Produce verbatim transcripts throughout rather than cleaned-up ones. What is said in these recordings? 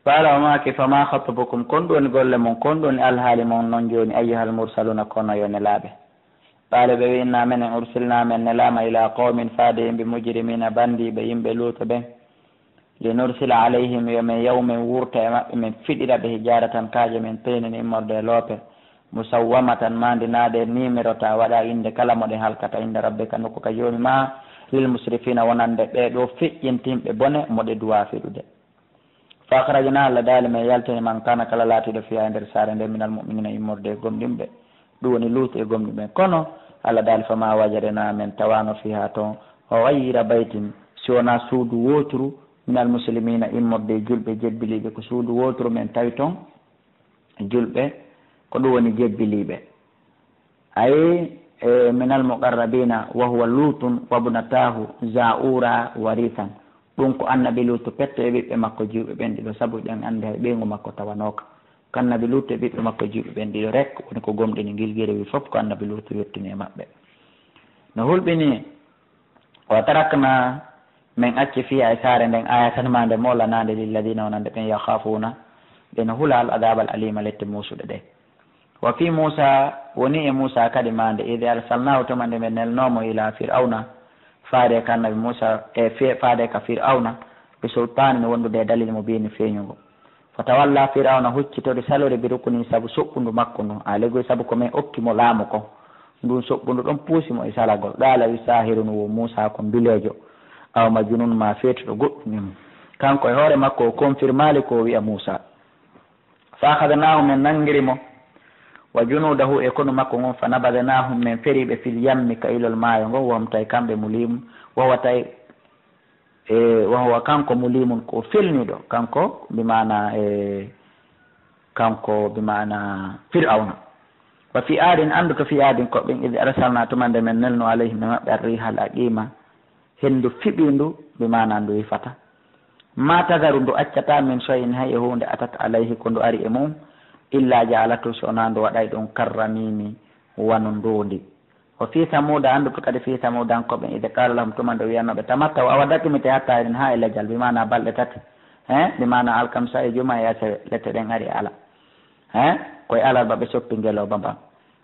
qala ma ke fama khatabukum kon ɗon golle mon kon ɗon alhaali mon noon joni ayyuhal mursaluna kono yo nelaɓe qala ɓe winna men en ursilna men nelama ila qawmin faade yimɓe mujrimina bandiɓe yimɓe luuto ɓen linursila alayhim yomin yawmin wurta e maɓɓe min fiɗira ɓe hijaratan kaaje min peynini immorde loope musawwamatan mandinaɗe numéro ta waɗa inde kala moɗe halkata inde rabbe ka nokku ka joni ma lil musrifina wonande ɓeɗo feƴƴintimɓe bone moɗe duwa fiɗude fa akhrajna allah daali men yaltini man kana kala laatiɗo fiya e nder saare nde minal muminina immorde e gomɗimɓe ɗum woni luutu e gomɗimɓe kono allah daali fama wajadena men tawano fiha toon o wayira baytin si wona suudu woturu minal muslimina immorde julɓe jebbiliɓe ko suudu woturu men tawi toon julɓe ko ɗum woni jebbiliɓe ayi e minal muqarrabina wa huwa lutun wabnatahu zaura warithan ɗum ko annabi lutu petto e ɓiɓɓe makko juuɓe ɓen ɗiɗo saabu ɗen andi hay ɓeygu makko tawanoka ko annabi lutu e ɓiɓɓe makko juuɓe ɓen ɗiɗo rek woni ko gomɗini gilguiri wi foof ko annabi lutu yettini e maɓɓe no hulɓini o tarakna min acci fiya e saare nden aya tan ma nde molanade lilladina wonande ɓen yakhafuna ɓeno hula al adab al alima lette musuɗe ɗe wa fi Musa woni e Musa kadi mande ide arsalnahu tuma nde men nelnomo ila fir'auna faade ka annabi Musa e faade ka fir'auna bi sultani ne wondude e dalil mo bini feeñugo fatawalla fir'auna huccitode salore bi rukuni sabu soɓɓundu makko ndu a legoy sabu ko men okkimo laamu ko ndun soɓɓundu ɗon puusimo e salagol ɗala wi sahirun wo Musa ko mbilejo aw majnun ma feetuɗo goɗɗum kanko e hoore makko o confirmali ko wi'a Musa fa akhadnahu men nangirimo wa junudahu e kono makko ngon fa nabadnahum min feriɓe fil yammi ka ilol maayo ngo wom tay kamɓe mulimu wawa tay e wawa kanko mulimun ko felniɗo kanko bimana e kanko bimana fir'auna wa fi adin andu to fi adin ko ɓen ide arsalna tumande men nelno alayhim e maɓɓe arrihal aqima hendu fiɓindu bimana ndu wifata ma tagaru ndu accata min soyin hay e hunde atat alayhi ko ndu ari e mum illa jaalatu so ona ndu waɗay ɗum karramimi wano ndondi o fi samuda andu to kadi fi samudankoɓe ide qala lahum tuma nde wiyanoɓe tamattaw awa datumite hatta eɗen ha e lejjal bimana balɗe tati he bimana alkamsa e juma e yace lette ɗen ari ala he koye alarba ɓe soppi ngeloba mba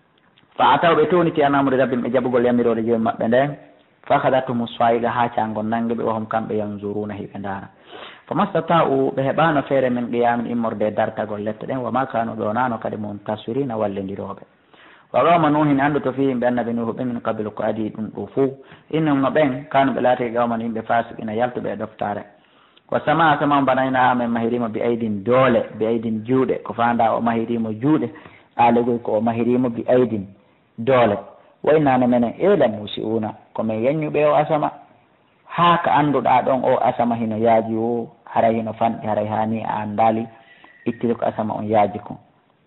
fa ataw ɓe towniti anamri rabbim ɓe jaɓugol yamirode jooni maɓɓe nden fa hadatum swayiga ha cangol nangueɓe ohom kamɓe yanzuruna hiɓe ndara famastata'u ɓe heɓano feere min qiyamin immorde dartagol lette ɗen wama kanu ɗonano kadi muntasirina wallediroɓe wa gawma nuhin andu to fi yimɓe annabi nuhu ɓe min qablu ko adi ɗum ɗo fuu innum no ɓen kanu ɓe laati gawman yimɓe fasiqina yaltuɓe e ɗoftare wa sama sama banayna amen mahirimo bi aydin doole bi aydin juuɗe ko fanda o mahirimo juuɗe alegoy ko o mahirimo bi aydin doole waynane menen eela musiuna komin yeññuɓe o asama haa ka annduɗaa ɗon o asama hino yaaji o haray hino fanɗi haray hani a anndali ittide ko asama on yaaji ko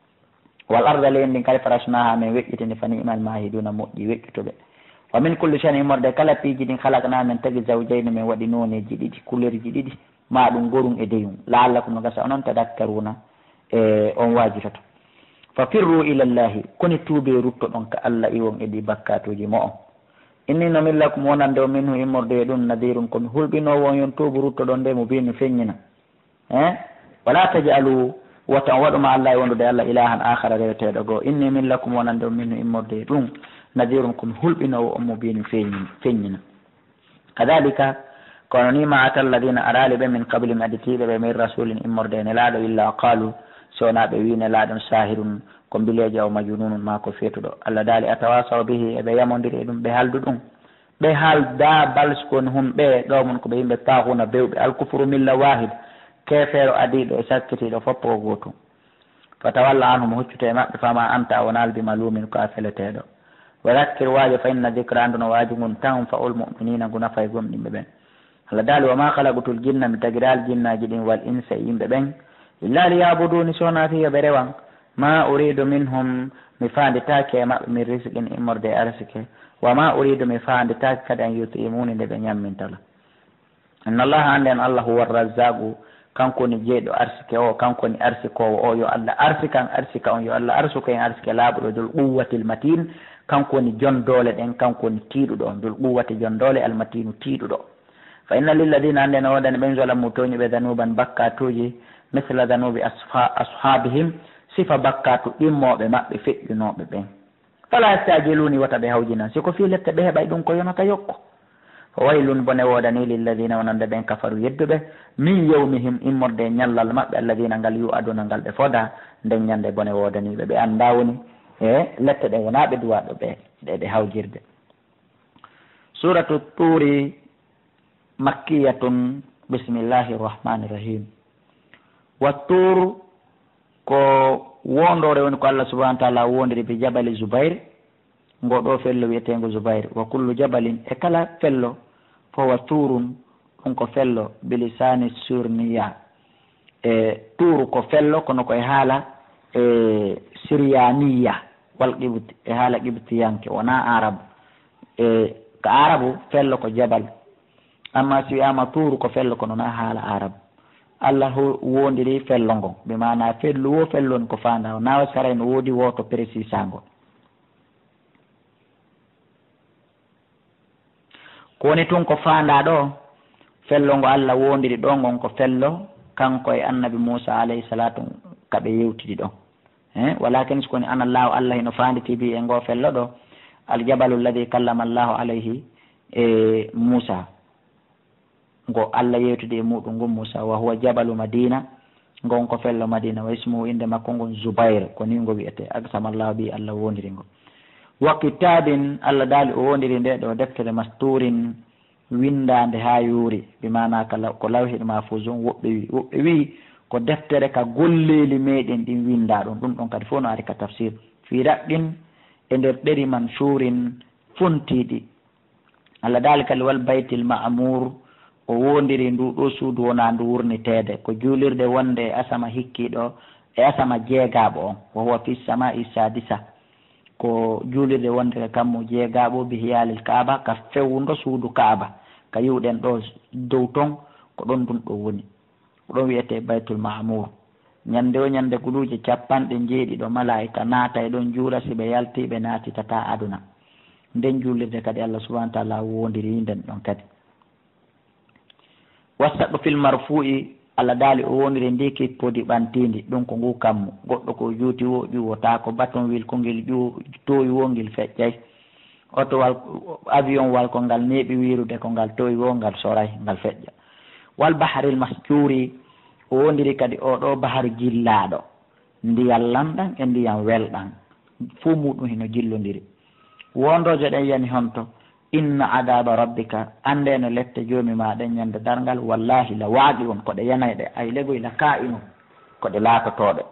wal arda leydi ndin kadi farasnaha min weƴƴitini fa ni'mal mahiduna moƴƴi weƴƴutoɓe wa min kulli shay'in immorde kala piiji ɗin halakna min tagi zawjayni min waɗi noneji ɗiɗi kullerji ɗiɗi ma ɗum gorum e deyum laallakum no gasa onon tadakkaruna e on waajitoto fa firru ila llahi koni tuube rutto ɗon ka Allah iwon e ɗi bakkatuji mo on inni no millakum wonande o minhu immorde e ɗum nadirum komi hulɓinowo on yon tuubu rutto ɗon nde mo mbimi feññina e wala tajalu wotan waɗuma Allah e wondude Allah ilahan akhara reweteɗo goo inni millakum wonande o minhu immorde e ɗum nadirum komi hulɓinowo on mo mbimi feññina kadalika kono ni ma ata alladina arali ɓe min qabli mi additiɓe ɓe min rasulin immorde e nelaɗo illa qalu sonaɓe wi nelaɗon sahirun ko mbileji aw majununun ma ko feetuɗo Allah daali atawasaw bihi eɓe yamodiri e ɗum ɓe haaldu ɗum ɓe haalda balskoni humɓe ɗomon koɓe yimɓe tahuna bewɓe alkufru milla wahid kefeero adiɗo e sakkitiɗo foppo ko gotum fatawalla anhum huccute e maɓɓe fama anta won albi malumin ko a feleteɗo wa dhakkir waajo fa inna dicra anduno waaji ngun tan fa ul muminina ngu nafa e gomɗimɓe ɓen Allah daali wa ma khalaqatul jinna mi tagiral jinnaji ɗin wal insa e yimɓe ɓen illa liyabuduni sona fiya ɓe rewan ma uridu minhum mi fanditake e maɓɓe min risqin immorde e arsike wa ma uridu mi fanditake kadi an yutimuni nde ɓe ñammintala inna allaha ande an allah huwa razzagu kankoni jeeɗo arsike o kankoni arsikowo o yo Allah arsikan arsika on yo Allah arsuko en arsike laaɓuɗo dol quwwatil matin kankoni jon doole ɗen kankoni tiiɗuɗo on dol quwwati jon doole almatinu tiiɗuɗo fa inna lilladina ande no wodani ɓen zalamu toñi ɓe danuban bakkatuji misla danubi ashabihim sifa bakkatu ɗimmoɓe maɓɓe feƴƴunoɓe ɓen fala yastajiluni wata ɓe hawjina siko fi lette ɓe heɓay ɗum ko yonata yokko fa waylun bone wodani lilladina wonande ɓen kafaru yedduɓe min yawmihim immorde ñallal maɓɓe alladina ngal yu aduna ngal ɓe foda nden ñande bone wodaniɓe ɓe anda woni e lette ɗe wona ɓe duwaɗo ɓe ɗe ɗe hawjirde suratu turi makkiyatun bisimillahi rrahmani rrahim wa tur ko wondore woni ko Allah subhanahu wa ta'ala wondiri bi jabali Zubair ngoɗo fello wiyetego Zubair wa kullu jabalin e kala fello fo wa turun ɗum ko fello bilisani surniya e turu ko fello kono koye haala e syrianiya wal qibti e haala qibtiyanke wona arabe e ko arabu fello ko jabal amma si wiyama turu ko fello kono na haala arabe Allah wondiri fello ngon ɓe mana fello wo felloni ko fanda o nawa saray no woodi woto précisango ko woni tun ko fanda ɗo fello ngo Allah wondiri ɗo ngon ko fello kanko e annabi Musa alayhi salatu kaɓe yewtidi ɗon e walakin sokoni ana allahu Allah hino fanditi bi e ngo fello ɗo aljabalu alladi kallama allahu alayhi e Musa ngo Allah yewtude e muɗum ngon Musa wa huwa jabalu Madina ngon ko fello Madina wa ismuhu inde makko ngon Zubair ko ni ngo wiyete agsama Allah bi Allah wondiri ngo wa kitabin Allah daali o wondiri nde ɗo deftere masturin windande ha yuuri bi mana kala ko lawhid mahfuzun woɓɓe wi woɓɓe wi ko deftere ka golleli meɗen ɗin winda ɗum ɗum ɗon kadi fof no ari ka tafsir fi raɓɓin e nder ɗeri man shurin funtiɗi Allah daali kadi wal baytil ma'mur o wondiri ndu ɗo suudu wona ndu wurnitede ko juulirde wonde e asama hikkiɗo e asama jeegaɓo on wo huwa fi samai sadisa ko juulirde wonde ka kammu jeegaɓo bi hiyalil kaaba ka fewndo suudu kaaba ka yiwɗen ɗo dow ton ko ɗon ɗum ɗo woni ko ɗon wiyete baytul mahmour ñande o ñande guluuje capanɗe jeeɗiɗo malaika naata e ɗon juula si ɓe yalti ɓe naatitata aduna nden juulirde kadi Allah subahana wa taala wondiri nden ɗon kadi wasaɗo fil marfu'i Allah daali o wondiri ndiki podi ɓantindi ɗum ko ngu kammu goɗɗo ko juuti wo ƴuwota ko baton wil ko ngel ƴu towi wo ngel feƴƴay oto wal avion wal ko ngal neeɓi wirude ko ngal towi wo ngal soray ngal feƴƴa wal baharil masjuri o wondiri kadi oɗo bahar jillaɗo ndiyam lamɗam e ndiyam welɗam fuu muɗum hino jillodiri wondojo ɗen yani honto inna adaba rabbika ande no lette joomi ma ɗen ñande dargal wallahi la waaɗi on koɗe yanayɗe ay legoy la ka'inu koɗe laatotoɗe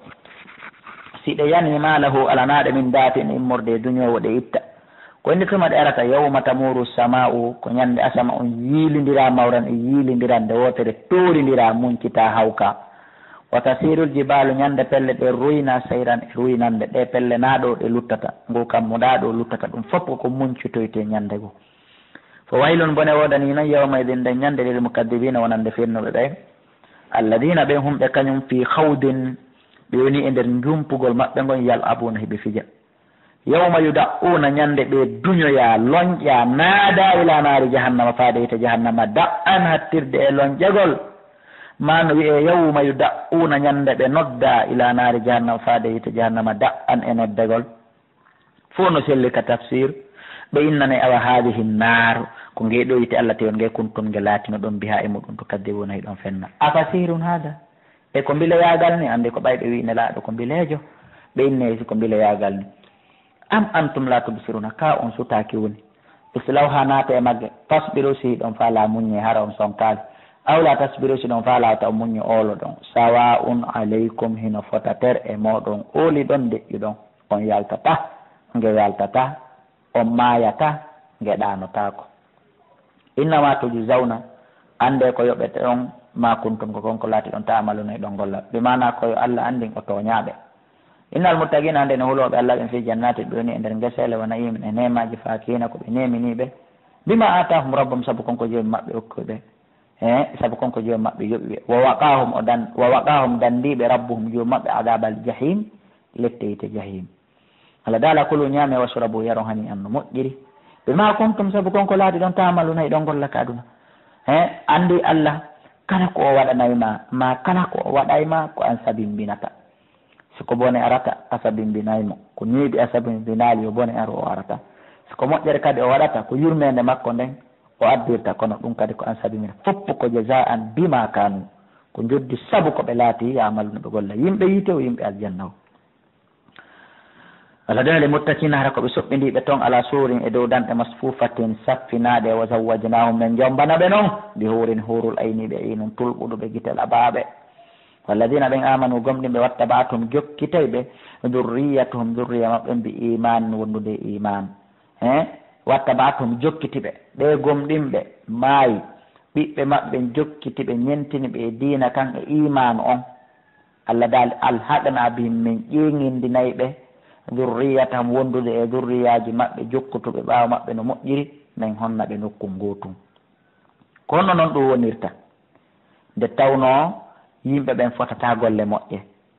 si ɗe yanima lahu alanaɗe min daatin immorde duñowo ɗe itta ko indi tuma ɗe arata yawma tamuru sama'u ko ñande asama on yiilidira mawran e yiilidirande wotere toorindira muncita hawka wa tasirul jibalu ñande pelle ɗe ruyna sayran e ruynande ɗe pelle naɗo ɗe luttata ngu kammuɗa ɗo luttata ɗum fof ko muncitoyte ñande go fo waylun bone wodani noon yawma idin nde ñande lil mukaddibina wonande firnuɓe ɓe alladina ɓen humɓe kañum fi hawdin ɓe woni e nder jumpugol maɓɓe ngon yal abuna heɓe fija yawma yudauna ñande ɓe duñoya loñƴa naada ila naari jahannama faade yite jahannama da an hattirde e loñƴegol ma no wiye yawma yudauna ñande ɓe nodda ila naari jahannama faade yite jahannama da an e noddegol fo no selli ka tafsir ɓe innane awa hadihi nar ko ngeɗo yite Allah tewn nge kuntum nge laatino ɗon biha e muɗum to kadde wona e ɗon fenna afasirun hada e ko mbile yagal ni ande ko ɓayɓe wi ne laaɗo ko mbilejo ɓe innesi ko mbile yagal ni am antum la tubsiruna ka on sutaki woni islaw ha naata e magge tasbiru si ɗon faala muñe hara on sonkali awla tasbiru si ɗon faala taw muñe oolo ɗon sawa un aleykum hino fota ter e moɗon ooli ɗon deƴƴi ɗon on yaltata nge yaltata on mayata nge ɗanotako innama tujzawna ande ko yoɓete on ma kuntum ko konko laati ɗon ta amaluna e ɗon golla ɓe mana koyo Allah andin o toñaɓe innal muttaqina ande no huloɓe Allah ɓen fi jannati ɓe woni e nder guesele wona yimin e nemaji fakina ko ɓe neminiɓe bima atahum rabbum saabu konko joomi maɓɓe hokkuɓe e saabu konko joomi maɓɓe yoɓiɓe wa waqahum o dan wa waqahum dandiɓe rabbuhum joomi maɓɓe adabal jahim letteyte jahim Allah dala kulu ñaame wasrabu yaron hani an no moƴƴiri bima kuntum saabu konko laati ɗon tamaluna e ɗon golla ka aduna e andi Allah kala ko o waɗanayma ma kala ko o waɗayma ko an sabimbinata siko bone arata a sabimbinaymo ko ñiiɓi a sabimbinaali yo bone aro o arata siko moƴƴere kadi o waɗata ko yurmede makko nden o addirta kono ɗum kadi ko an sabimbina foppo ko jaza an bima kanu ko joddi sabu ko ɓe laati yamaluno ɓe golla yimɓe yiite o yimɓe aljanna o wala dene le muttakina hara ko ɓe soɓɓindiɓe toon ala suurin e dow danɗe masfufatin saffinaɗe wa zawwajnahum men jombana ɓe noon bi huurin hurul ayniɓe inum tulɓuɗuɓe guitel aɓaɓe walladina ɓen amanu gomɗinɓe watta batum jokkitay ɓe durriyatuhum durriya maɓɓe mbi iman wondude iman he watta batum jokkitiɓe ɓe gomɗinɓe maayi ɓiɓɓe maɓɓe jokkitiɓe ñentini ɓe e diina kan e iman on allah dal alhaɗana bihim min ƴeŋindinayi ɓe durriyatan wondude e durriyaji maɓɓe jokkutuɓe ɓaawa maɓɓe no moƴƴiri min honna ɓe nokkum gotum kono noon ɗum wonirta nde tawno yimɓe ɓen fotata golle moƴƴe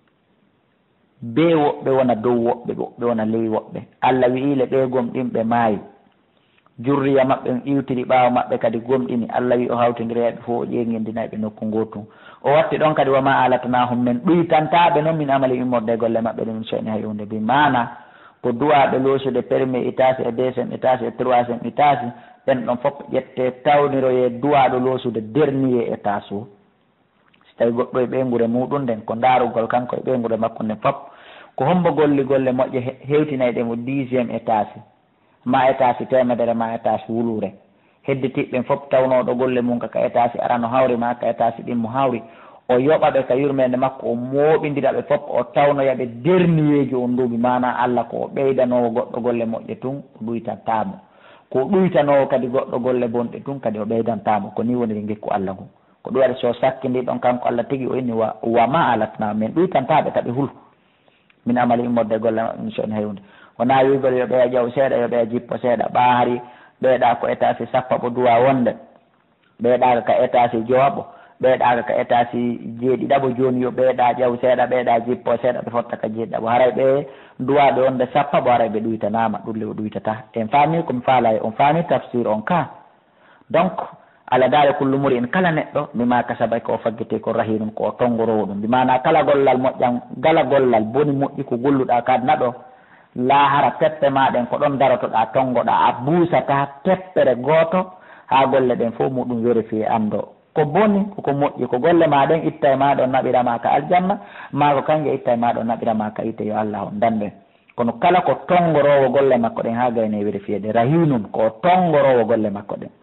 be woɓɓe wona dow woɓɓe woɓɓe wona ley woɓɓe allah wi'ile ɓe gomɗinɓe maayi jurriya maɓɓe iwtiri ɓaawa maɓɓe kadi gomɗini allah wi o hawtodireɓe fof o ƴeŋindinaɓe nokku gotum o watti ɗon kadi wama alatanahum men ɗuytantaɓe noon min amali immorde golle maɓɓe ɗum seni hayunde bi mana ko duwaɓe loosude permis itasi e deuxiéme étage e troisiéme étage ɓen ɗon fof ƴette tawniroye duwaɗo loosude dernier étage o si tawi goɗɗo e ɓeygure muɗum nden ko darugol kanko e ɓeygure makko nden fof ko hombo golli golle moƴƴe hewtinayi mo dixiéme étage ma étage temedere ma étage wulure hedditiɓɓen fof tawnoɗo golle mum kaka étage arano hawri ma ka étage ɗimmo hawri o yoɓaɓe ka yurmede makko o mooɓidiraɓe fof o tawnoyaɓe dernieji on nduuɓi mana allah ko o ɓeydanowo goɗɗo golle moƴƴe tun o ɗuytantamo ko ɗuytanowo kadi goɗɗo golle bonɗe tun kadi o ɓeydantamo ko ni woniri gekku allah ngu ko ɗum waɗi so sakkindi ɗon kanko allah tigui o inni wa wama alatna men ɗuytantaɓe taɓe hul min amali immorde golle maɓɓe soni heywde wona wigol yo ɓeya ƴaw seeɗa yo ɓeya jippo seeɗa ɓaari ɓeeɗa ko étage sappo duwa wonde ɓeeɗaka ka étage jooɓo ɓeeɗaka ka étage jeeɗiɗaɓo joni yo ɓeeɗa ƴaw seeɗa ɓeeɗa jippo seeɗa ɓe fotta ka jeeɗiɗaɓo haray ɓe duwaɓe wonde sappa bo haray ɓe ɗuytanama ɗulle o ɗuytata en faami komi faala on faami tafsir on ka donc ala daare kullumuri en kala neɗɗo mima kasaba ko faggete ko rahinum ko tongorowo ɗum mbimana kala gollal moƴƴan gala gollal boni moƴƴi ko golluɗa kadna ɗo laahara teppe maɗen ko ɗon darotoɗa tongoɗa a buusata teppere gooto ha golle ɗen fof muɗum vérifié ando ko boni koko moƴƴi ko golle maɗen itta e maɗo naɓirama ka aljanna ma ko kanƴe itta e maɗo naɓirama ka ite yo allah on danɗen kono kala ko tongorowo golle makko ɗen ha gayne vérifié de rahinum ko tongorowo golle makko ɗen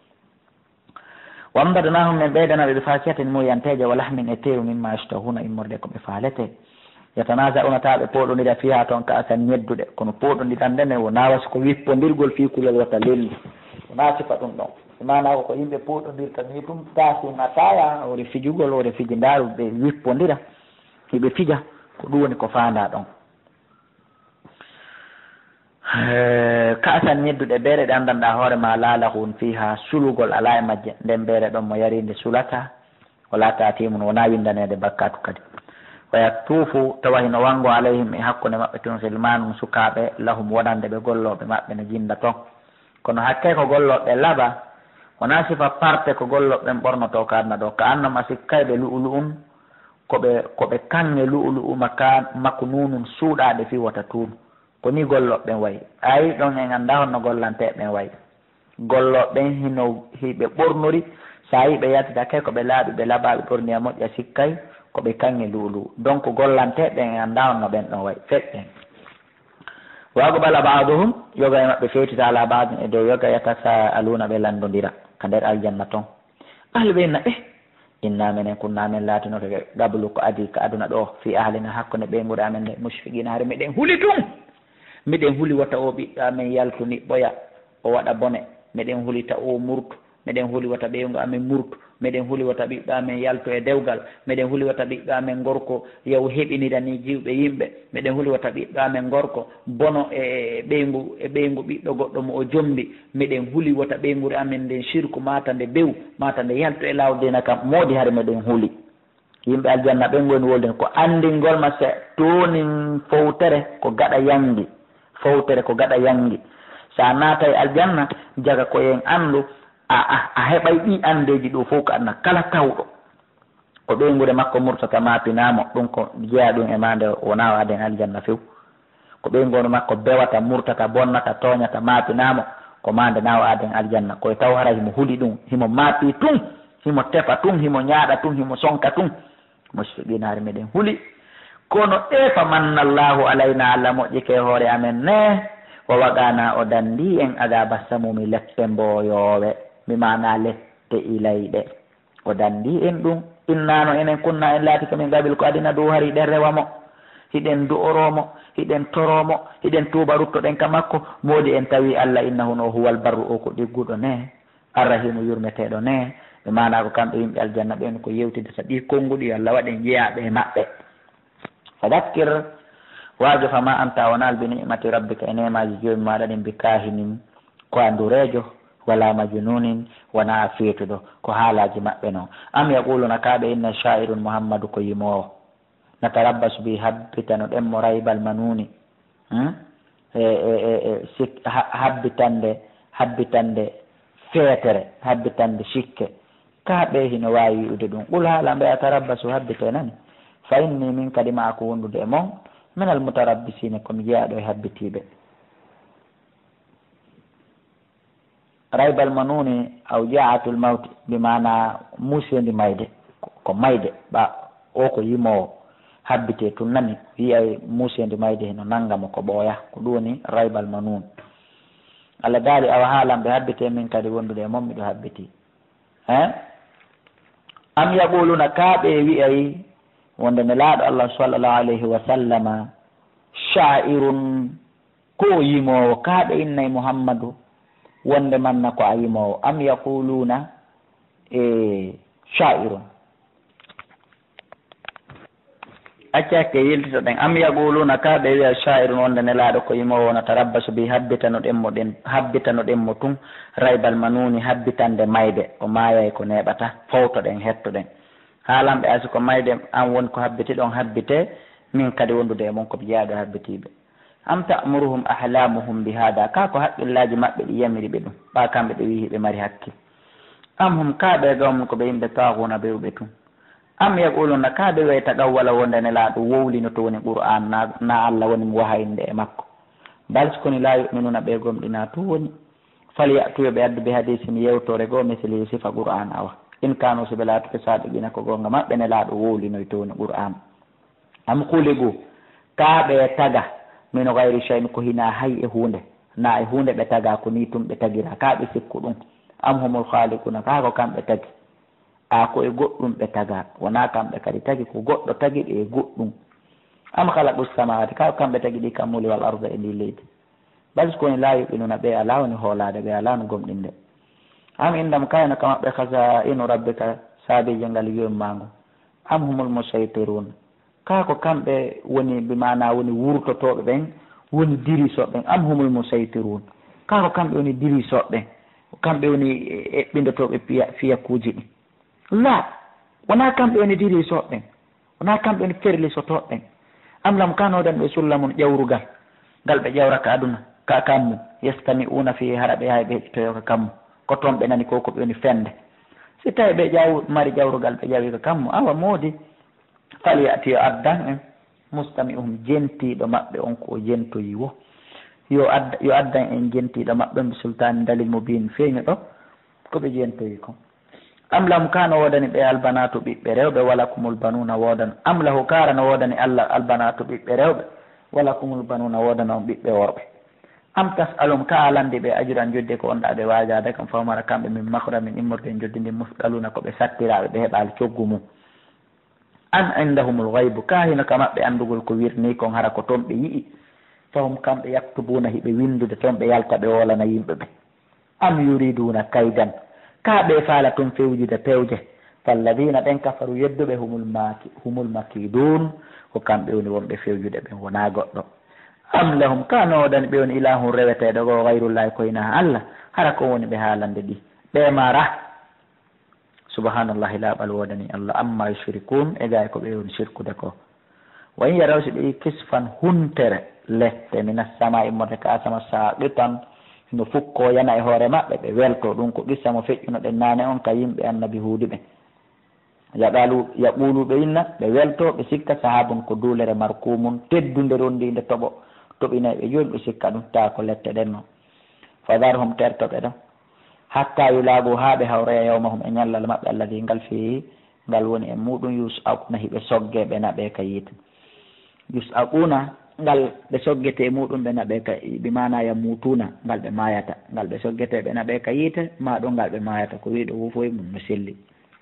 wambadanahum min ɓeydanaɓe ɓe fakiyatin muyanteje wa lahmin e tewu mimma yastahuna immorde koɓe faalete yatanasauna taɓe poɗodira fiha toon ka asan ñedduɗe kono poɗodiran ndene wona wasi ko wippodirgol fi kulel wata lelli wona sifa ɗum ɗon mana ko yimɓe poɗodirta ni ɗum tasima taya ore fijugol ore fiji ndaruɓe wippodira hiɓe fija ko ɗum woni ko fanda ɗon ka asan ñedduɗe beere ɗe andanɗa hoore ma laala hun fiha sulugol ala e majje nden beere ɗon mo yarinde sulata wala tatimum wona windanede bakkatu kadi waya tuufu tawa hino wango alayhim e hakkude maɓɓe tun silmanum sukaɓe lahum wonande ɓe golloɓe maɓɓe ne jinda toon kono hakke ko golloɓe laaɓa wona sifa parte ko golloɓen ɓornoto kadna ɗo ka annoma sikkayɓe lu'ulu um koɓe koɓe kange lu'ulu umaka makko nunum suuɗaɗe fi wata tuunu ko ni golloɓen wayi ayi ɗon en anda honno gollanteɓen wayi golloɓen hino hiɓe ɓornori sa yi ɓe yaltita ke koɓe laaɓi ɓe laaɓaɓe ɓorni a moƴƴa sikkay koɓe kange luulu donc gollanteɓen e anda honno ɓen ɗon wayi feƴƴen wago ɓala baaduhum yoga e maɓɓe fewtita ala baadum e dow yoga yatasa aluna ɓe landodira ka nder aljanna toon ahli ɓe inna e inna minen kunna men laatinoke gablu ko adi ka aduna ɗo fi ahlina hakkude ɓeygure amen nde mushfiqina haare miɗen huuli tun miɗen huuli wata o ɓiɗɗo amen yaltuni ɓoya o waɗa bone miɗen huulita o murtu miɗen huuli wata ɓeygu amen murtu miɗen huuli wata ɓiɗɗo amen yaltu e dewgal miɗen huuli wata ɓiɗɗo amen gorko yow heɓinirani jiwɓe yimɓe miɗen huuli wata ɓiɗɗo amen gorko bono e ɓeygu e ɓeygu ɓiɗɗo goɗɗo mo o jombi miɗen huuli wata ɓeygure amen nden sirku mata nde bew mata nde yaltu e lawdina kam moodi haare miɗen huuli yimɓe aljanna ɓen goni wolden ko andingolma se tonin fowtere ko gaɗa yangi fowtere ko gaɗa yangi sa naata e aljanna jaga koyen andu a a a heɓay ɗi andeji ɗo fof ko anna kala tawɗo o ɓeygude makko murtata maapinamo ɗum ko jeeya ɗum e mande wona waden aljanna few ko ɓeygono makko bewata murtata bonnata toñata maapinamo ko mande nawa aden aljanna koye taw hara himo huuli ɗum himo maapi tun himo tefa tun himo ñaaɗa tun himo sonka tun musfiqinaare meɗen huuli kono efa mannallahu alayna allah moƴƴike hoore amen ne o waɗana o dandi en agaba samumi leppe mboyowe mi mana lette ilayɗe o dandi en ɗum innano enen kunna en laati komin gaɓil ko adina dow hari ɗen rewamo hiɗen du'oromo hiɗen toromo hiɗen tuuba ruttoɗen ka makko moodi en tawi allah innahu no huwal barru o ko ɗigguɗo ne arrahimu yurmeteɗo ne ɓe mana ko kamɓe yimɓe aljanna ɓen ko yewtide sa ɗi konnguɗi allah waɗen jeeyaɓe e maɓɓe fadakkir waajo fama anta wonal bi ni'mati rabbika e nemaji joomi maɗa ɗin bi kahinin ko andurejo wala majnunin wona feetuɗo ko haalaji maɓɓe noon am yaquluna kaɓe inna sha'irun muhammadu ko yimowo natarabbasu bi habbitano ɗen mo raybal manuni e e sik habbitande habbitande feetere habbitande sikke kaɓe hino wawi wi'ude ɗum qul haala mbe a tarabbasu habbite nani fa inni min kadi ma ko wondude e mon min al mutarabbisine komi jeeyaɗo e habbitiɓe raybal manuni aw jaatul mawti bimana musendi mayde ko mayde ɓa o ko yimowo habbite tun nani wiyay musendi mayde heno nanngamo ko ɓooya ko ɗum woni raybal manun allah daali awa haalamɓe habbite min kadi wondude e mon miɗo habbiti hein am yaquluna kaaɓe wiyay wonde ne laaɗo allah sallallahu alayhi wa sallama sha'irun ko yimowo kaaɓe innay muhammadu wonde manna ko a yimowo am yaquluna e sha'irun accakke yiltito ɗen am yaquluna kaaɓe wiya sha'irun wonde ne laaɗo ko yimowo no tarabbasu bi habbitano ɗenmo ɗen habbitano ɗenmo tun raybal manuni habbitande mayde o maayay ko neɓata fawto ɗen hetto ɗen haalamɓe asi ko mayde an woni ko habbiti ɗon habbite min kadi wondude e mon koɓe jeeyaɗo habbitiɓe am ta'muruhum ahlamuhum bi hada ka ko haqqillaji maɓɓe ɗi yamiri ɓe ɗum ɓa kamɓe ɓe wi ɓe mari hakkil am hum kaaɓe gawmum koɓe yimɓe taaguna bewɓe tun am yaquluna kaaɓe way tagawwala wonde ne laaɗo wowlino to woni qur'an na, na allah woni mo wahayinde e makko bal sikoni la yuminuna ɓe gomɗina tu woni falyatuyo ɓe addu be hadisi mi yewtore goo misli sifa qur'an awa in kanu so ɓe laatuɓe saɗiɓina ko gonga maɓɓe ne laaɗo wowlinoy to woni qur'an am kuligu kaaɓe taga mino gayri shay'in ko hina hay e hunde na e hunde ɓe taga ko ni tum ɓe tagira kaaɓe sikku ɗum am humul khaliquna kaa ko kamɓe tagi a ko e goɗɗum ɓe taga wona kamɓe kadi tagi ko goɗɗo tagi ɗe e goɗɗum am khalaqu samawati kaa ko kamɓe tagi ɗi kammuli wal arda e ndi leydi bal sikoni la yuɓinuna ɓe ala woni hoolade ɓe ala no gomɗinde am indam kayno ka maɓɓe kasa inu rabbika saabije ngal yommango am humul musaytirun kaa ko kamɓe woni bimana woni wurtotoɓe ɓen woni dirisoɓe ɓen am humul musaytirun kaa ko kamɓe woni dirisoɓe ɓen kamɓe woni eɓɓindotoɓe fiya fiyakuji ɗi la wona kamɓe woni dirisoɓe ɓen wona kamɓe woni ferlisotoɓe ɓen am lam kanoɗen ɓe sullamun ƴawrugal ngal ɓe ƴawraka aduna ka kammu yastami'una fi hara ɓe hay ɓe heƴitoyo ka kammu ko toon ɓe nani ko ko ɓe woni fende si tawi ɓe ƴaw mari ƴawrugal ɓe ƴawi ka kammu awa moodi falyati yo addan en mustami'uhum jentiɗo maɓɓe on ko jentoyi wo yo adda yo addan en jentiɗo maɓɓe mi sultani dalil mubin feeño ɗo koɓe jentoyi ko am lam kano wodani ɓe albanatu ɓiɓɓe rewɓe wala kumul banuna wodan am lahu kara no wodani allah albanatu ɓiɓɓe rewɓe wala kumul banuna wodana on ɓiɓɓe worɓe am tasalum ka alandi ɓe ajuran jodde ko onɗa ɓe wajade kam famara kamɓe min makra min immorde joddi ndi musɗaluna koɓe sattiraɓe ɓe heɓali coggu mum an indahumul ghaybu ka hino ka maɓɓe andugol ko wirni kon hara ko toon ɓe yii fahum kamɓe yaktubuna hiɓe windude toon ɓe yalta ɓe wolana yimɓe ɓe am yuriduna kaydan ka ɓe faala toon fewjude pewje falladina ɓen kafaru yedduɓe humul maki humul makidun ko kamɓe woni wonɓe fewjude ɓen wona goɗɗo am lahum ka nowodani ɓe woni ilahum reweteɗo go gayrullahi koyna allah hara ko woni ɓe haalande ɗi ɓe mara subhanallahi laaɓal wodani allah amma yushrikun e gay ko ɓe woni shirkude ko wayi yaraw si ɓe kisfan huntere lette mina sama immorde ka asama saqitan no fukko yana e hoore maɓɓe ɓe welto ɗum ko qissa mo feƴƴuno ɗen nane on ka yimɓe annabi huudi ɓe yaɓalu yaɓuluɓe inna ɓe welto ɓe sikka sahabum ko duulere markumum teddunde rondinde toɓo toɓinayi ɓe joni ɓe sikka ɗum tawa ko lette ɗen no fadarhum tertoɓe ɗo hatta yulaabu ha ɓe hawroya yawmahum e ñallal maɓɓe alladi ngal fi ngal woni e muɗum yus aquna hiɓe sogge ɓe naɓe ka yiite yus aquna ngal ɓe soggete e muɗum ɓe naɓe ka ɓe mana ya mutuna ngal ɓe mayata ngal ɓe soggete ɓe naɓe ka yiite ma ɗo ngal ɓe mayata ko wiɗo wufoye mum no selli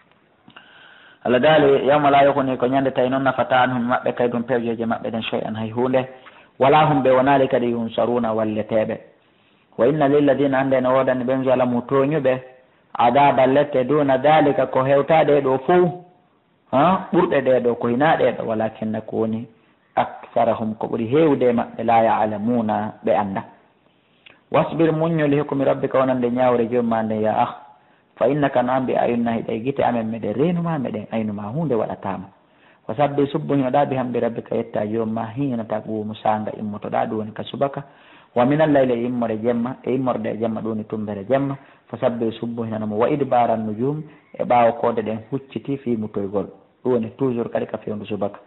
Allah daali yawma la yakuni ko ñande tawi noon nafata an hum maɓɓe kay ɗum pewjeje maɓɓe ɗen choy an hay hunde wala hum ɓe wonali kadi yunsaruna walleteɓe wa inna lilladina ande ne wodani ɓen zalamu toñuɓe adaba lette duna dalika ko hewtaɗe ɗo fo ha ɓurɗe ɗe ɗo ko hinaɗe ɗo walakinna ko woni aktharahum ko ɓuuri hewde maɓɓe la ya'lamuna ɓe anda wasbir muññol hukmi rabbika wonande ñawre jomma nde ya ah fa innaka no ambi ayunna hiɗay gite amen meɗen renuma meɗen aynuma hunde waɗatama wa sabbi subbuhinoɗa bi hamdi rabbika yetta jomma hina taqumu sanga immotoɗa ɗum woni ka subaka wa min allayli e immore jemma e immorde e jemma ɗum woni tumbere jemma fa sabbi subbuhinanamo wa idbaran nujum e ɓawa kode ɗen hucciti fi mutoygol ɗum woni toujours kadi ka fewdu subaka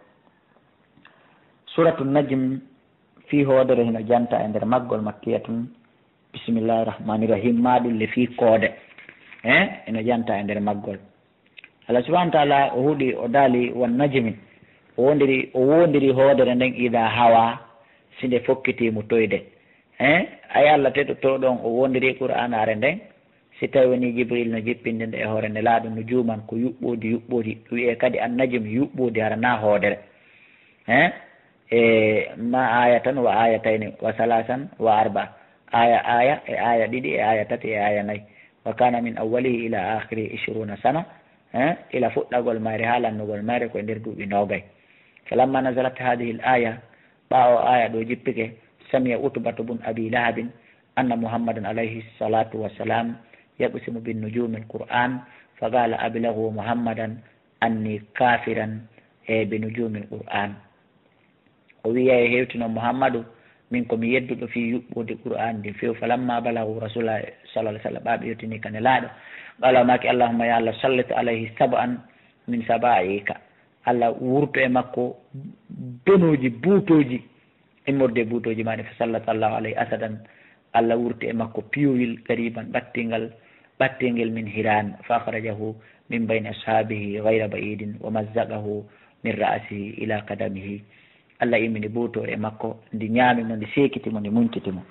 suratu najm fi hoodere hino janta e nder maggol makkiyatun bisimillahi rahmani rahim maɗulle fi koode e eno janta e nder maggol Allah subahana wa taala o huuɗi o daali won najmi o wondiri o wondiri hoodere nden ida hawa sinde fokkitimu toyde e ay Allah teɗo to ɗon o wondiri qur'anare nden si tawi woni jibril no jippinde nde e hoore nde laaɗo no juuman ko yuɓɓodi yuɓɓodi wiye kadi an najmi yuɓɓodi harana hoodere e e ma aya tan wa aya tayni wa salasan wa arba aya aya e aya ɗiɗi e aya tati e aya nayyi wa kana min awwalihi ila akhiri ishruna sana eh ila fuɗɗagol mayre ha lannugol mayre koye nder duuɓi nogay falamma nazalat hadihi l aya ɓawo aya ɗo jippike samia utbatu bun abi lahabin anna muhammadan alayhi salatu wassalam yaqsimu bin nujumi l qur'an fa qala ablahu muhammadan anni kafiran e bi nujumi l qur'an o wiya e hewtino muhammadu min komi yedduɗo fi yuɓɓude qur'an ndi few falamma balahu rasulullah sallah ah sallam ɓaɓe yettini kane laaɗo qala maki allahumma ya allah sallit alayhi sab'an min sabaika allah wurto e makko donoji buutoji immorde buutoji maɗe fa sallallahu alayhi asadan allah wurti e makko piyoyil gariban ɓattingal ɓattingel min hiran fa akhrajahu min bayni ashabihi gayra ba'idin wa mazzaqahu min ra'sihi ila kadamihi Allah imini buuto e makko ndi ñaami mo ndi seekitimo ndi muñtitimo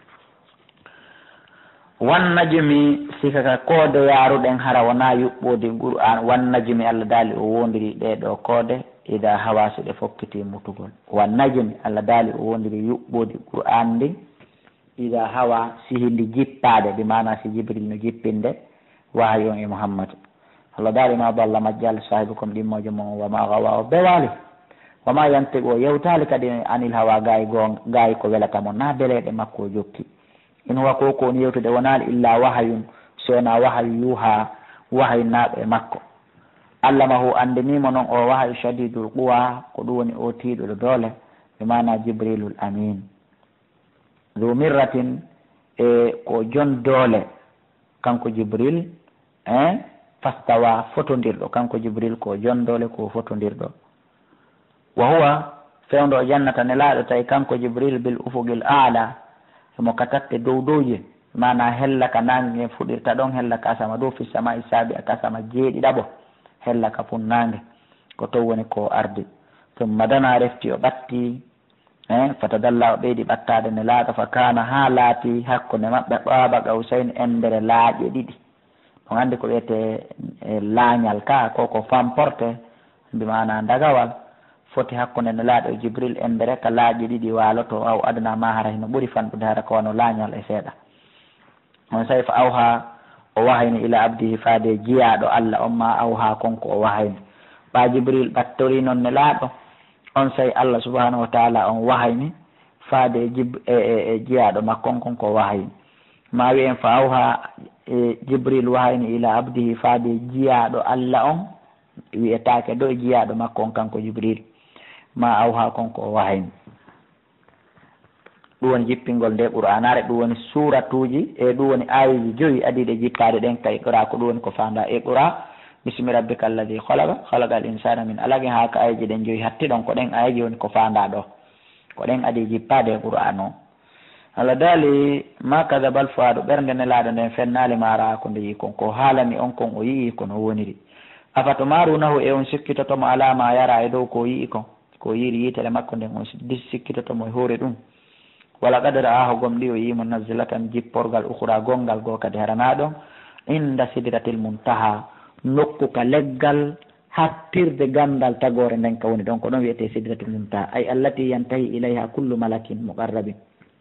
wan najmi sikaka koode yaaruɗen hara wona yuɓɓode qur'an wan najmi Allah daali o wondiri ɗeɗo koode ida hawasi ɗe fokkiti mutugol wan najmi Allah daali o wondiri yuɓɓode qur'an ndi ida hawa sihi ndi jippade bi mana si jibril no jippinde wahayon e muhammad Allah daali ma balla majjal sahibukum ɗimmojo mo wama gawa o bewali wama yantiqu o yewtali kadi anil hawa gayi go gayi ko welatamo na beleɗe makko o jokki in wa ko ko woni yewtude wonali illa wahayun sowona wahayu yuha wahayu naaɓe makko Allah mahu andinimo noon o wahayu shadidul quwa ko ɗum woni o tiiɗuɗo doole ɓe mana jibrilul amin du mirratin e ko jon doole kanko jibril e fastawa fotodirɗo kanko jibril ko jon doole ko fotodirɗo wa huwa fewndo o jannata ne laaɗo tawi kanko jibril bil ufugil aala emo ka tatte dow dowje mana hella ka nange fuɗirta ɗon hella ka asama dow fi sama i saabi a kasama jeeɗiɗaɓo hella ka fun nange ko to woni ko ardi tumma dana refti o ɓatti e fatadalla o ɓeydi ɓattade ne laaɗo fa kana ha laati hakkude maɓɓe ɓaaba gawsayn endere laaƴe ɗiɗi ɗon andi ko wiyete laañal ka koko famporte mbimana dagawal foti hakkude ne laaɗo jibril endere ka laaƴi ɗiɗi waaloto aw adana ma hara hino ɓuri fanɗude hara ko wano laañal e seeɗa on sawi fa awha o wahayni ila abdihi faade jiyaɗo Allah on ma awha konko o wahayni ɓa jibril ɓattori noon ne laaɗo on sawi Allah subhanahu wa taala on wahayni faade jib e e jiyaɗo makkon konko o wahayni ma wiyen fa awha e jibril wahayni ila abdihi faade jiyaɗo Allah on wiyetake ɗo e jiyaɗo makko on kanko jibril ma awha konko o wahayni ɗum woni jippingol nde qur'anare ɗum woni suratuji e ɗum woni ayiji joyi adiɗe jippade ɗen ka iqra ko ɗum woni ko fanda iqra bismi rabbika alladi khalaqa khalaqa al insana min alaq ha ka ayji den joyi hatti ɗon ko ɗen ayji woni ko fanda ɗo ko ɗen adi jippade qur'an o Allah dali ma kadabal fuadu ɓernde nelaɗo nden fennali mara ko nde yi kon ko haalani on kon o yii kono woniri afato marunahu e on sikkitotomo alama yara e dow ko yii kon ko yiri yitele makko nden on sikkitotomo e hoore ɗum wala qadara aho gom ɗi o yimo nazilatan jipporgal ukhra gongal go kadi harana ɗon inda sidratil muntaha nokku ka leggal hattirde gandal tagore nden ka woni ɗon ko ɗon wiyete sidratil muntaha ay allati yantahi ilayha kullu malakin muqarrabin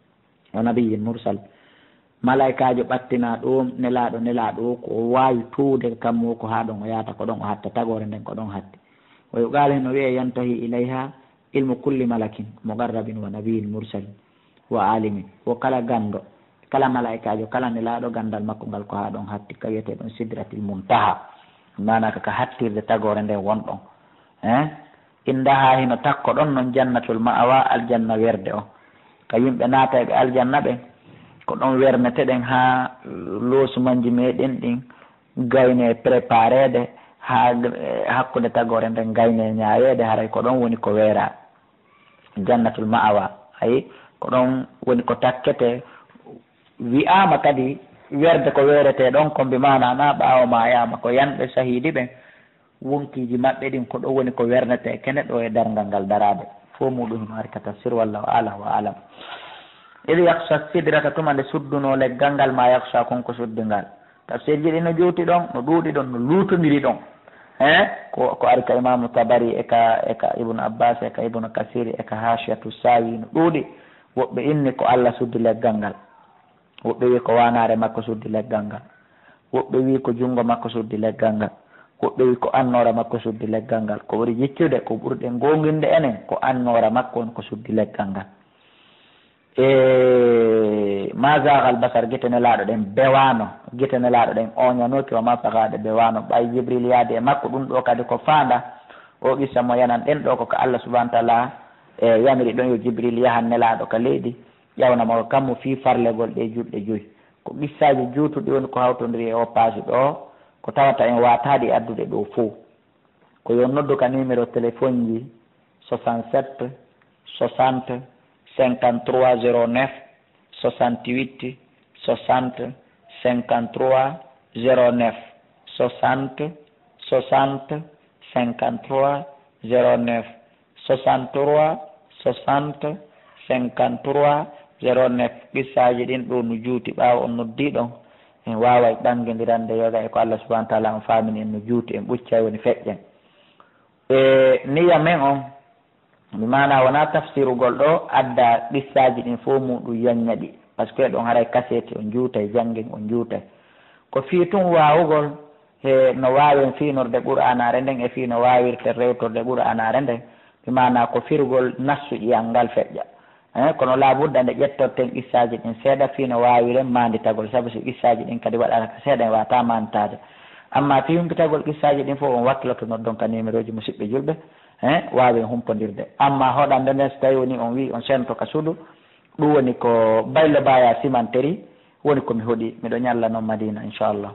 o nabiyin mursal malaikajo ɓattina ɗum nelaɗo nelaɗo ko wawi tuude kammo ko ha ɗon o yata ko ɗon o hatta tagore nden ko ɗon hatti o yuqala no wiye yantahi ilayha ilmu kulli malakin muqarrabin wa nabiyin mursalin wa alimin wo kala gando kala malaikajo kala nelaɗo gandal makko ngal ko ha ɗon hatti ka wiyete ɗon sidratil muntaha mana kaka hattirde tagore nden wonɗon e indaha hino takko ɗon noon jannatul ma'awa aljanna werde o ka yimɓe naata ɓe aljanna ɓe ko ɗon wernete ɗen ha loosumanji meɗen ɗin gayne préparede ha hakkude tagore nden gayne ñaawede haray ko ɗon woni ko weera jannatul ma'awa ayi ko ɗon woni ko takkete wi'ama kadi werde ko weerete ɗon kombi mana na ɓaawo ma yama ko yanɓe sahidi ɓen wonkiji maɓɓe ɗin ko ɗo woni ko wernete kene ɗo e dargal ngal darade fo muɗum hino ari ka tafsir wallahu ala wa alam idi yaksa sidrata tuma nde sudduno leggal ngal ma yaksa konko suddingal tafsir ji ɗi no juuti ɗon no ɗuuɗi ɗon no luutodiri ɗon e ko ko ari ka imamu tabari e ka e ka ibnu abbas e ka ibnu kasiri e ka hashiyatu sawi no ɗuuɗi woɓɓe inni ko Allah suddi leggal ngal woɓɓe wi ko wanare makko suddi leggal ngal woɓɓe wi ko jungo makko suddi leggal ngal woɓɓe wi ko annora makko suddi leggal ngal ko ɓuri jiccude ko ɓurɗe gonginde enen ko annora makko on ko suddi leggal ngal e ma zagal basar guite nelaɗo ɗen bewano guite nelaɗo ɗen oñanoki o ma fagaɗe bewano ɓay jibril yaade e makko ɗum ɗo kadi ko fanda o qissa mo yanan ɗen ɗo koko Allah subahana taala e yamiri ɗon yo jibril yahan nelaɗo ka leydi ƴawnamo kammo fi farlegol ɗe juɗɗe joyi ko qissaji juutuɗi woni ko hawtodiri e o page ɗo ko tawata en wataɗi addude ɗo fo ko yo noddu ka numéro téléphone ji soixante-sept soixante cinquante-trois zéro neuf soixante-huit soixante cinquante-trois zéro neuf soixante soixante cinquante-trois zéro neuf soixante-trois soixante cinquante-trois zéro neuf qissaji ɗin ɗo no juuti ɓawa on noddi ɗon en wawa ɗanguedirande yoga e ko Allah subahana taala on famini en no juuti en ɓuccay woni feƴƴen e niya men on mi mana wona tafsirugol ɗo adda qissaji ɗin fo muɗum yaññaɗi par ce que ɗon haray kasete on juutay janggin on juutay ko fii tun wawugol e no wawen finorde qur'anare nden e fi no wawirte rewtorde qur'anare nden mi mana ko firgol nassu ƴiyal ngal feƴƴa e kono labudda nde ƴettorten qissaji ɗin seeɗa fi no wawiren manditagol saabu so qissaji ɗin kadi waɗata ko seeɗa e wata manditade amma fi humpitagol qissaji ɗin fof on wakkiloto noddon ka numéro ji musidɓe julɓe e wawen humpodirde amma hoɗande nden so tawi woni on wi on sento ka suudu ɗum woni ko baylo baya simanteri woni komi hoɗi miɗo ñalla noon madina inchallah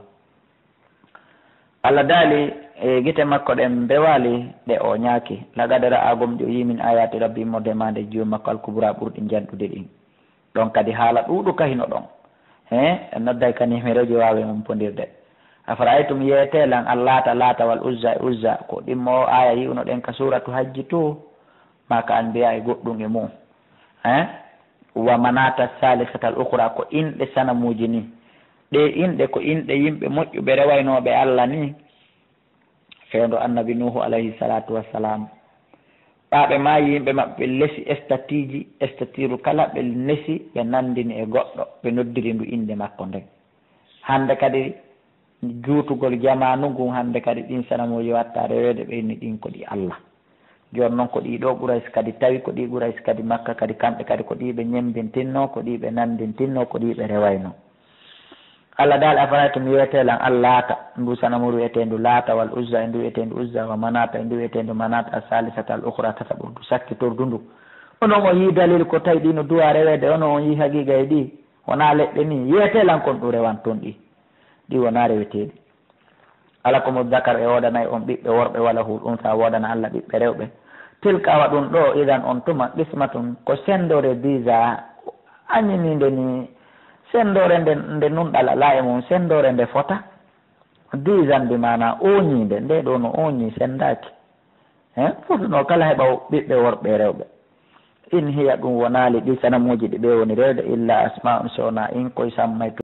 Allah daali e guite makko ɗen bewali ɗe o ñaaki lagadara agom ɗi o yimin ayati rabbi modemade jiwo makko alkubra ɓurɗi janɗude ɗin ɗon kadi haala ɗuɗu kahino ɗon e en nodday ka numéro ji wawi humpodirde afara aytum yeetelan allata lata wal uzza e uzza ko ɗimmo o aya yiwno ɗen ka suratu hajji to maka an mbiya e goɗɗum e mum e wa manata salisatal ukhra ko inɗe sanamuji ni ɗe inɗe ko inɗe yimɓe moƴƴuɓe rewaynoɓe Allah ni feendo annabi nuhu alayhi salatu wassalam ɓaɓe ma yimɓe maɓɓe lesi statiji statiru kala ɓe nesi ɓe nandini e goɗɗo ɓe noddiri ndu inde makko nden hande kadi juutugol jamanu ngun hande kadi ɗin sanamuji watta rewede ɓe inni ɗin ko ɗi Allah joni noon ko ɗiɗo ɓurays kadi tawi ko ɗi ɓurays kadi makka kadi kamɓe kadi ko ɗiɓe ñembintinno ko ɗiɓe nandintinno ko ɗiɓe rewayno Allah dal afanaytum wiyetelan allata ndu sanamuru wiyetendu laata wal uzza e ndu wiyetendu uzza wa manata e ndu wiyetendu manata asalisata al ukhra tata ɓurdu sakkitordu ndu onon o yi dalil ko tawi ɗi no duwa rewede onon on yi haqiqa e ɗi wona leɗɗe ni wiyetelan kon ɗum rewan toon ɗi ɗi wona reweteɗi alakumu dakar e wodanayi on ɓiɓɓe worɓe wala hu ɗum sa wodana Allah ɓiɓɓe rewɓe tilka awa ɗum ɗo idan on tuma qismatun ko sendore bisa añininde ni sendore nde nde nunɗal ala e mum sendore nde fota disan bi mana oñinde nde ɗo no oñi sendaki e fotuno kala heɓa ɓiɓɓe worɓe rewɓe in hiya ɗum wonali ɗi sanamuji ɗi ɓe woni rewde illa asma'un sona in koye sammay